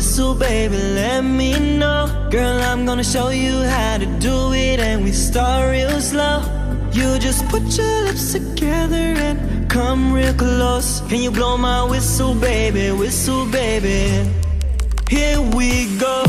whistle, baby, let me know. Girl, I'm gonna show you how to do it, and we start real slow. You just put your lips together and come real close. Can you blow my whistle, baby, whistle, baby? Here we go.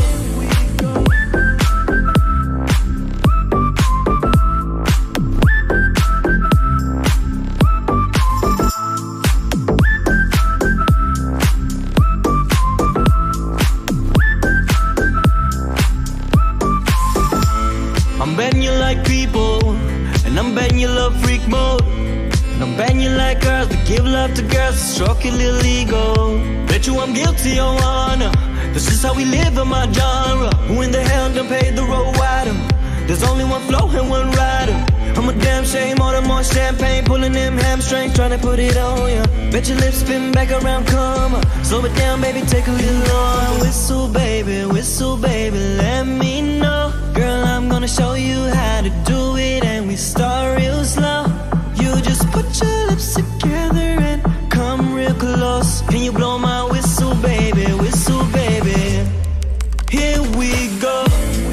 I'm betting you like people, and I'm betting you love freak mode. And I'm betting you like girls that give love to girls that stroke your little ego. Bet you I'm guilty, your honor. This is how we live in my genre. Who in the hell done paid the road wider? There's only one flow and one rider. I'm a damn shame, order more champagne, pulling them hamstrings, trying to put it on ya. Bet your lips spin back around, come on. Slow it down, baby, take a little on. Whistle, baby, let me know. Girl, I'm gonna show you how to do it, and we start real slow. You just put your lips together and come real close. Can you blow my whistle, baby, whistle, baby? Here we go.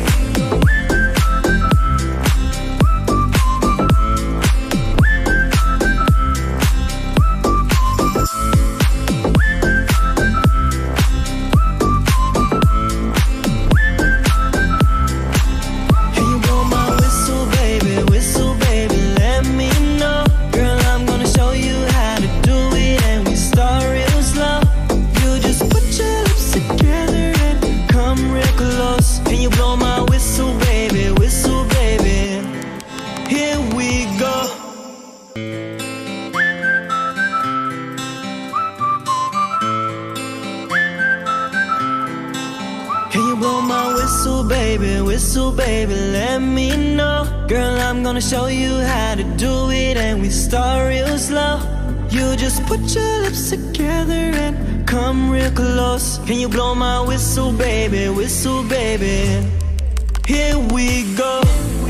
Whistle, baby, let me know. Girl, I'm gonna show you how to do it, and we start real slow. You just put your lips together and come real close. Can you blow my whistle, baby, whistle, baby? Here we go.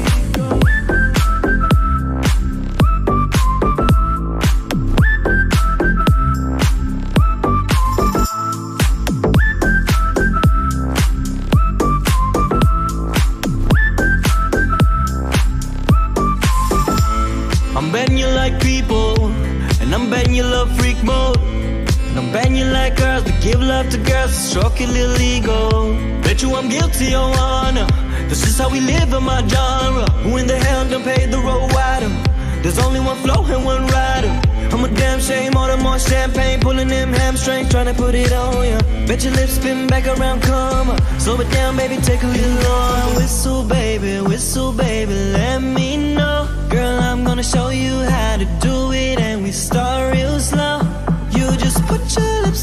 I'm betting you like people, and I'm betting you love freak mode. And I'm betting you like girls that give love to girls that stroke your little ego. Bet you I'm guilty, your honor. This is how we live in my genre. Who in the hell done paid the road wider? There's only one flow and one rider. I'm a damn shame, order more champagne, pulling them hamstrings, trying to put it on ya. Bet your lips spin back around, come on. Slow it down, baby, take a little on. Whistle, baby, let me know. Girl, I'm gonna show you how to do it, and we start real slow. You just put your lips